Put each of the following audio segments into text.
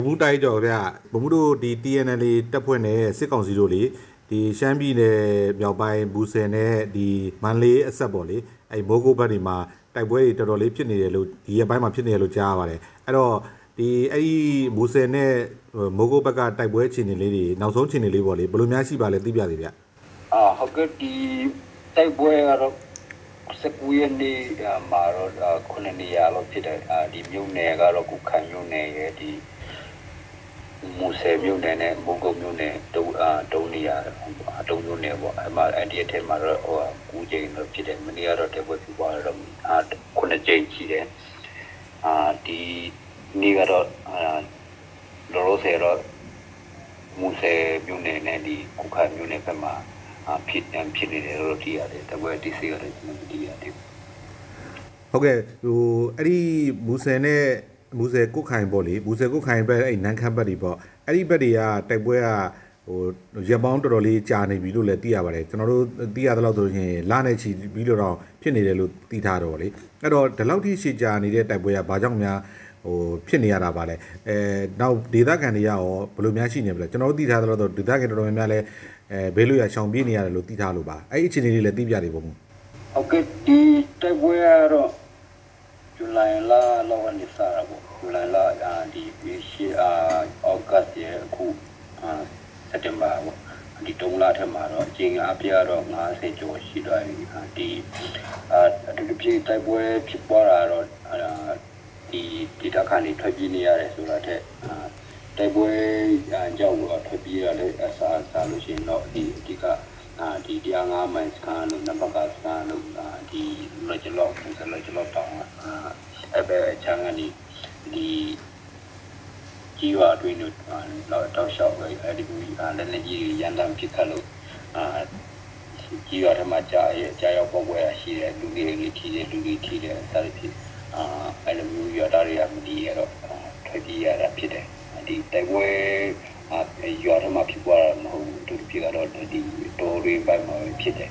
မှုတိုက်ကြော်ဗျဗမှုတို့ဒီ TNL တက်ဖွဲ့နဲ့စစ်ကောင်စီတို့လေဒီရှမ်းပြည်နယ်မြောက်ပိုင်းဘူးဆယ်နဲ့ဒီမန်လေးအဆက်ပေါ့လေအဲ့မိုးကုတ်ဘက်တွေမှာတိုက်ပွဲတွေတော်တော်လေးဖြစ်နေတယ်လို့ဒီရက်ပိုင်းမှာဖြစ်နေတယ်လို့ကြားရပါတယ်အဲ့တော့ဒီအဲ့ဒီဘူးဆယ်နဲ့မိုးကုတ်ဘက်ကတိုက်ပွဲအခြေအနေလေးတွေနောက်ဆုံးအခြေအနေလေးပေါ့လေဘယ်လိုများရှိပါလဲသိပြသေးဗျဟုတ်ကဲ့ဒီတိုက်ပွဲကတော့19ရက်နေ့မှာတော့9နေရာလောက်ဖြစ်တယ်ဒီမြို့နယ်ကတော့ကုခိုင်မြို့နယ်ရဲ့ဒီမူဆယ်မြို့နယ်နဲ့မုံကုတ်မြို့နယ်တုံးနေရာတုံးမြို့နယ်ပေါ့အဲ့မှာအဲ့ဒီအထက်မှာတော့9ကြိမ်တော့ဖြစ်တယ်မနေ့ကတော့တိုက်ပွဲဖြစ်သွားတော့9ကြိမ်ရှိတယ်ဒီနေ့ကတော့လောလောဆယ်တော့မူဆယ်မြို့နယ်နဲ့ဒီကုခိုင်မြို့နယ်ဘက်မှာဖြစ်နေတယ်လို့သိရတယ်တပွဲဒီစီရတယ်ကျွန်တော်သိရတယ်ဟုတ်ကဲ့ဟိုအဲ့ဒီမူဆယ်နဲ့မူဆယ်ကုတ်ခိုင်ပေါ့လေမူဆယ်ကုတ်ခိုင်ဘက်အဲ့နန်းခမ်းဘက်တွေပေါ့အဲ့ဒီဘက်တွေကတိုက်ပွဲကဟိုရပောင်းတော်တော်လေးကြာနေပြီလို့လည်းသိရပါတယ်ကျွန်တော်တို့သိရသလောက်ဆိုရင်လနဲ့ချီပြီးလို့တော့ဖြစ်နေတယ်လို့သိထားတော့လေအဲ့တော့ဒီလောက်ထိရှည်ကြာနေတဲ့တိုက်ပွဲကဘာကြောင့်များဟိုဖြစ်နေရတာပါလဲနောက်ဒေသခံတွေကရောဘယ်လိုများရှိနေပြီလဲကျွန်တော်တို့သိထားသလောက်တော့ဒေသခံတော်တော်များများလဲဘေးလို့ရရှောင်ပြေးနေရတယ်လို့သိထားလို့ပါအဲ့ဒီအခြေအနေလေးလည်းသိပြသေးပုံဟုတ်ကဲ့ဒီတိုက်ပွဲကတော့ဇူလိုင်လလောက်ကနေစတာပေါ့ဇူလိုင်လဒီရှေ့အောက်ဂတ်ရဲ့အခုစက်တင်ဘာပေါ့ဒီ3လထဲမှာတော့အချိန်အပြည့်တော့50ကျော်ရှိသွားပြီဒီဒီပြည့်တိုက်ပွဲဖြစ်ပေါ်တာတော့ဒီဒေသခံတွေထွက်ပြေးနေရတယ်ဆိုတာတဲ့တိုက်ပွဲကြောင့်တော့ထွက်ပြေးရတဲ့အစားလို့ရှိရင်တော့ဒီအဓိကဒီ105မိုင်စကန်လို့နံပါတ်စကန်လို့ဒီလော့ဂျလော့တောင်းအဲ့ဘယ်ချမ်းကနေဒီကြီးရွာအတွင်းတို့တော့တောက်လျှောက်ပဲအဲ့ဒီကူလည်းလည်းကြီးရန်တမ်းဖြစ်ခတ်လို့ကြီးရွာထဲမှာကြာရောက်ပေါ်ပွဲရှိတယ်လူတွေထိတယ်လူတွေထိတယ်စသဖြင့်အဲ့လိုမျိုးရွာသားတွေကမတည်ရတော့ထွက်ပြေးရတာဖြစ်တယ်ဒီတိုက်ပွဲရွာထဲမှာဖြစ်သွားတာမဟုတ်ဘူးသူဖြစ်တော့ဒီတော်ရင်းပိုင်းမှာဖြစ်တယ်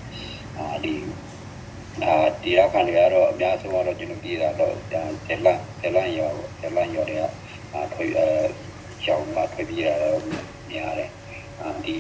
ဒီရခံတွေကတော့အများဆုံးတော့ကျွန်တော်ပြည်တာတော့တက်လန့်ရောတွေကထွက်ချောင်းမှာထွက်ပြေးရတော့များတယ်ဒီ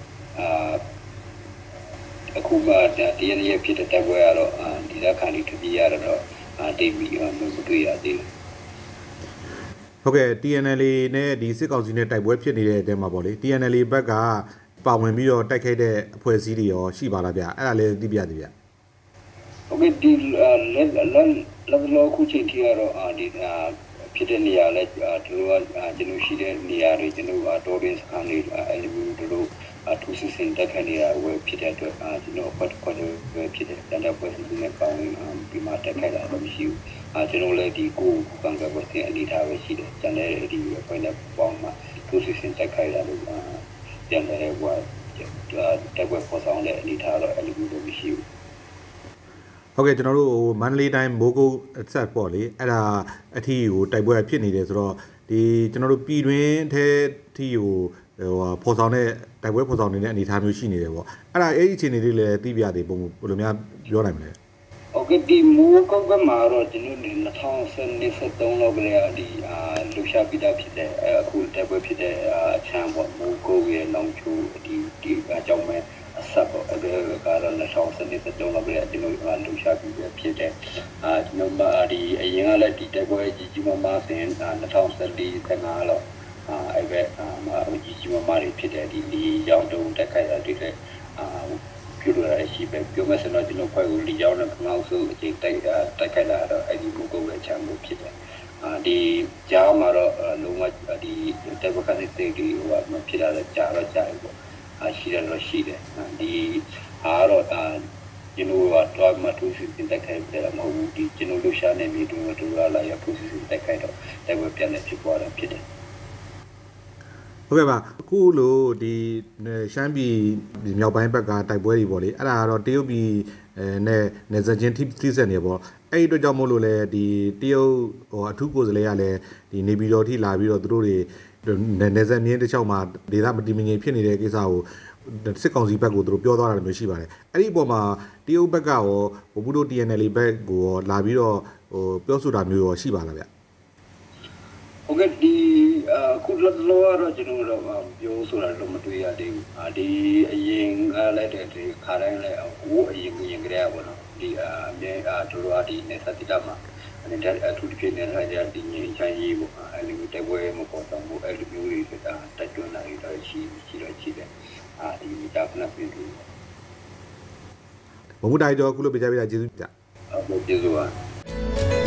အခုမှဒီနေ့ဖြစ်တဲ့တိုက်ပွဲကတော့ဒီရခံတွေထွက်ပြေးရတော့တိတ်ပြီးမတွေ့ရသေးဘူးဟုတ်ကဲ့ TNL နဲ့ဒီစစ်ကောင်စီနဲ့တိုက်ပွဲဖြစ်နေတဲ့အတဲမှာပေါ့လေ TNL ဘက်ကပါဝင်ပြီးတော့တိုက်ခိုက်တဲ့အဖွဲ့အစည်းတွေရောရှိပါလားဗျအဲ့ဒါလည်းသိပြသေးဗျဟုတ်ကဲ့ဒီလောခုချိန်ထိကတော့ဒီဖြစ်တဲ့နေရာလဲတို့ကျွန်တော်ရှိတဲ့နေရာတွေကျွန်တော်တော်ရင်းစခန်းတွေအဲ့လိုမျိုးတို့သူစစ်စင်တက်ခနေရဝယ်ဖြစ်တဲ့အတွက်ကျွန်တော်ပတ်ဖြစ်တဲ့တန်တဲ့ပွဲစီနဲ့ပေါင်းပြီးမှတက်ခိုက်တာတော့မရှိဘူးကျွန်တော်လည်းဒီကိုကံကဘတ်တင်အလီထားပဲရှိတယ်ကျန်တဲ့ဒီပွဲနဲ့ပေါင်းမှသူစစ်စင်တက်ခိုက်တာလို့ကျန်တဲ့ဘွားတက်ပွဲပေါ်ဆောင်တဲ့အလီထားတော့အဲ့လိုမျိုးမရှိဘူးဟုတ်ကဲ့ကျွန်တော်တို့မန္တလေးတိုင်းမိုးကုတ်အဆက်ပေါ့လေအဲ့ဒါအထီးကိုတိုက်ပွဲဖြစ်နေတယ်ဆိုတော့ဒီကျွန်တော်တို့ပြည်တွင်းထဲထီးကိုဖော်ဆောင်တဲ့တိုက်ပွဲဖော်ဆောင်နေတဲ့အနေအထားမျိုးရှိနေတယ်ပေါ့အဲ့ဒါအဲ့ဒီအခြေအနေလေးလည်းသိပြသေးပုံဘယ်လိုများပြောနိုင်မလဲဟုတ်ကဲ့ဒီမိုးကုတ်ကမှာတော့ကျွန်တော်2023လောက်ကလေးဒီလူရှာပိတာဖြစ်တဲ့အခုတိုက်ပွဲဖြစ်တဲ့အချမ်းပေါ့မိုးကုတ်ရဲ့လောင်ချိုးဒီအကြောင်းမဲ့အဆက်ပေါ့အဲ့ဒါကတော့2023လောက်ကလေးကျွန်တော်လူရှာပိတာဖြစ်တဲ့ကျွန်တော်ဒီအရင်ကလည်းဒီတိုက်ပွဲကြီးမားစဉ်2014-15လောက်အဲ့ဘက်ကြီးမားတွေဖြစ်တဲ့ဒီရောက်တုံးတက်ခိုက်တာတွေ့တဲ့ပြုလို့ရရှိပဲပြောမယ်ဆိုတော့ကျွန်တော်ဖွဲ့ကိုလီကြောင်းနဲ့ခမောက်စုအချိန်တိုက်ခိုက်လာတော့အဲ့ဒီကိုပဲချမ်းလို့ဖြစ်တယ်ဒီကြားမှာတော့လုံးဝဒီတက်ဘက်ကနေတေးဒီဟိုမဖြစ်လာတဲ့ကြားတော့ကြားပြီပေါ့ရှိတယ်လို့ရှိတယ်ဒီအားတော့ကျွန်တော်ကတော့မတူစီတက်ခိုက်တယ်မဟုတ်ဘူးဒီကျွန်တော်တို့ရှာနေပြီတို့လာရပူစီတက်ခိုက်တော့တက်ဘက်ပြန်နေဖြစ်သွားတာဖြစ်တယ်ဟုတ်ကဲ့ပါအခုလို့ဒီရှမ်းပြည်မြောက်ပိုင်းဘက်ကတိုက်ပွဲတွေပေါ့လေအဲ့ဒါကတော့တရုတ်ပြည်နဲ့နေဇချင်းထိစက်နေပေါ့အဲ့ဒီအတွက်ကြောင့်မို့လို့လဲဒီတရုတ်အထူးကိုယ်စားလှယ်ကလည်းဒီနေပြည်တော်ထိလာပြီးတော့သူတို့တွေနေဇမြင်းတစ်ချောင်းမှာဒေသမတည်မငြိမ်ဖြစ်နေတဲ့ကိစ္စကိုစစ်ကောင်စီဘက်ကိုသူတို့ပြောသွားတာမျိုးရှိပါတယ်အဲ့ဒီအပေါ်မှာတရုတ်ဘက်ကရောဘုဒ္ဓ TNL ဘက်ကိုရောလာပြီးတော့ပြောဆိုတာမျိုးရောရှိပါလားဗျဟုတ်ကဲ့ဒီခုလောကတော့ကျွန်တော်တို့ပြောဆိုတာတော့မတွေ့ရသေးဘူးဒီအရင်ကလည်းဒီခါတိုင်းလည်းဟိုအရင်ကတည်းကပေါ့နော်ဒီအမြဲတို့တို့ဒီနေသတိတမှာအဲ့ဒါအထူးဖြစ်နေတာကြဒီငင်းချမ်းရေးပေါ့အဲ့လိုတိုက်ပွဲမပေါ်တော့ဘူးအဲ့လိုမျိုးတွေကတက်တွန်းလာပြီးတော့ရှိတယ်ဒီမိသားစုနဲ့ပြည်သူဘုံမူတိုင်ကျော်ခုလိုပြကြပြတာကျေးဇူးပြဟုတ်ကျေးဇူးပါ